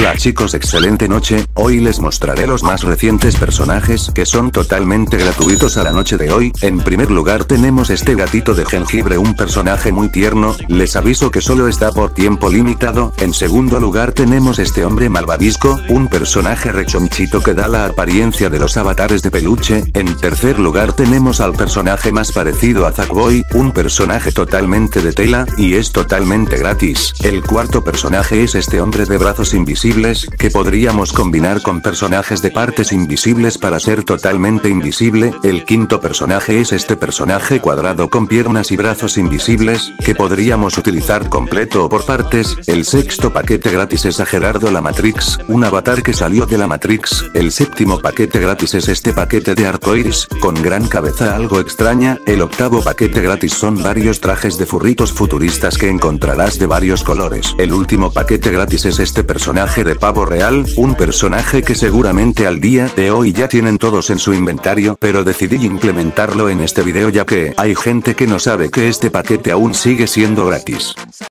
Hola chicos, excelente noche. Hoy les mostraré los más recientes personajes que son totalmente gratuitos a la noche de hoy. En primer lugar tenemos este gatito de jengibre, un personaje muy tierno. Les aviso que solo está por tiempo limitado. En segundo lugar tenemos este hombre malvavisco, un personaje rechonchito que da la apariencia de los avatares de peluche. En tercer lugar tenemos al personaje más parecido a Zackboy, un personaje totalmente de tela, y es totalmente gratis. El cuarto personaje es este hombre de brazos invisibles, que podríamos combinar con personajes de partes invisibles para ser totalmente invisible. El quinto personaje es este personaje cuadrado con piernas y brazos invisibles, que podríamos utilizar completo o por partes. El sexto paquete gratis es a Gerardo la Matrix, un avatar que salió de la Matrix. El séptimo paquete gratis es este paquete de arcoiris, con gran cabeza algo extraña. El octavo paquete gratis son varios trajes de furritos futuristas que encontrarás de varios colores. El último paquete gratis es este personaje de pavo real, un personaje que seguramente al día de hoy ya tienen todos en su inventario, pero decidí implementarlo en este video ya que hay gente que no sabe que este paquete aún sigue siendo gratis.